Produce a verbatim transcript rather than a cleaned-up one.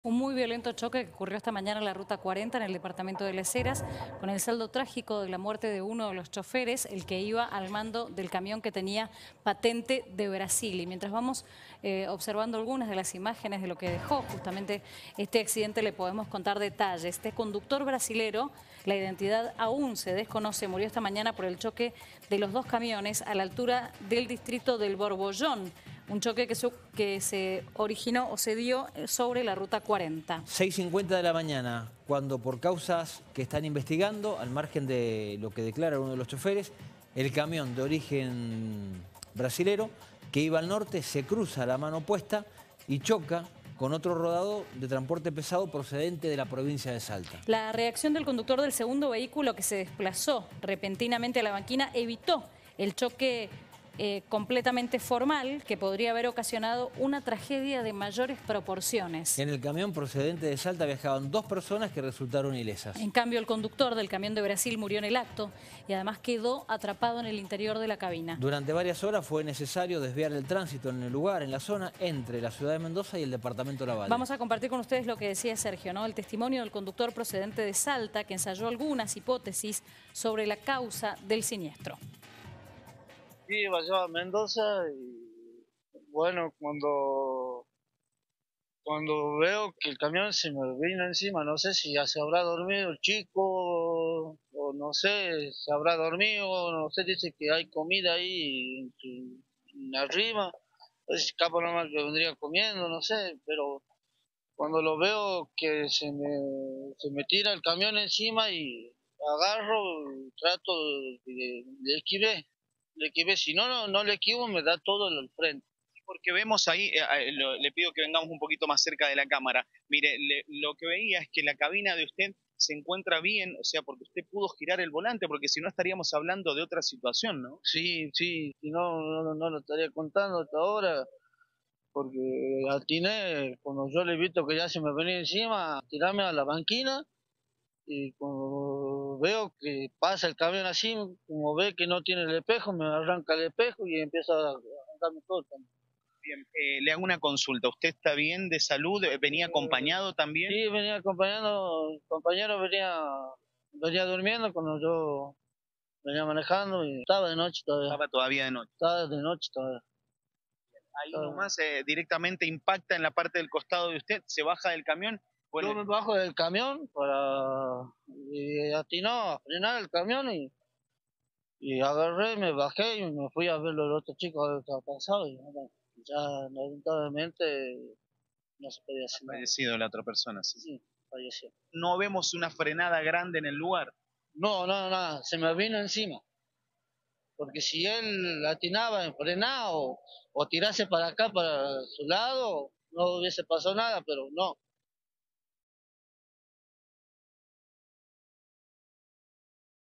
Un muy violento choque que ocurrió esta mañana en la ruta cuarenta en el departamento de Las Heras, con el saldo trágico de la muerte de uno de los choferes, el que iba al mando del camión que tenía patente de Brasil. Y mientras vamos eh, observando algunas de las imágenes de lo que dejó justamente este accidente, le podemos contar detalles. Este conductor brasilero, la identidad aún se desconoce, murió esta mañana por el choque de los dos camiones a la altura del distrito del Borbollón. Un choque que, su, que se originó o se dio sobre la ruta cuarenta. seis y cincuenta de la mañana, cuando por causas que están investigando, al margen de lo que declara uno de los choferes, el camión de origen brasilero que iba al norte se cruza a la mano opuesta y choca con otro rodado de transporte pesado procedente de la provincia de Salta. La reacción del conductor del segundo vehículo, que se desplazó repentinamente a la banquina, evitó el choque Eh, completamente formal que podría haber ocasionado una tragedia de mayores proporciones. En el camión procedente de Salta viajaban dos personas que resultaron ilesas. En cambio, el conductor del camión de Brasil murió en el acto y además quedó atrapado en el interior de la cabina. Durante varias horas fue necesario desviar el tránsito en el lugar, en la zona, entre la ciudad de Mendoza y el departamento Lavalle. Vamos a compartir con ustedes lo que decía Sergio, ¿no? El testimonio del conductor procedente de Salta, que ensayó algunas hipótesis sobre la causa del siniestro. Sí, iba yo a Mendoza y bueno, cuando, cuando veo que el camión se me vino encima, no sé si ya se habrá dormido el chico o no sé, se habrá dormido, no sé, dice que hay comida ahí en, su- en arriba, es capaz nomás que vendría comiendo, no sé, pero cuando lo veo que se me, se me tira el camión encima y agarro, trato de, de esquivar. Le esquivé, si no, no, no le esquivo, me da todo al frente. Porque vemos ahí, eh, eh, lo- le pido que vengamos un poquito más cerca de la cámara. Mire, le- lo que veía es que la cabina de usted se encuentra bien, o sea, porque usted pudo girar el volante, porque si no estaríamos hablando de otra situación, ¿no? Sí, sí, si no, no, no lo estaría contando hasta ahora, porque atiné, cuando yo le he visto que ya se me venía encima, tirarme a la banquina, y cuando veo que pasa el camión así, como ve que no tiene el espejo, me arranca el espejo y empieza a arrancarme todo el camión. Bien, eh, le hago una consulta. ¿Usted está bien de salud? ¿Venía acompañado también? Sí, venía acompañando, el compañero venía, venía durmiendo cuando yo venía manejando y estaba de noche todavía, Estaba todavía de noche. estaba de noche todavía. Ahí Estaba- nomás eh, directamente impacta en la parte del costado de usted, se baja del camión. Bueno, Yo me bajo del camión para y atinó a frenar el camión y, y agarré, me bajé y me fui a ver los otros chicos a ver qué había pasado y bueno, ya lamentablemente no se podía hacer ha nada. fallecido la otra persona, sí. Sí, falleció. No vemos una frenada grande en el lugar. No, no, nada, se me vino encima. Porque si él atinaba en frenar o, o tirase para acá, para su lado, no hubiese pasado nada, pero no.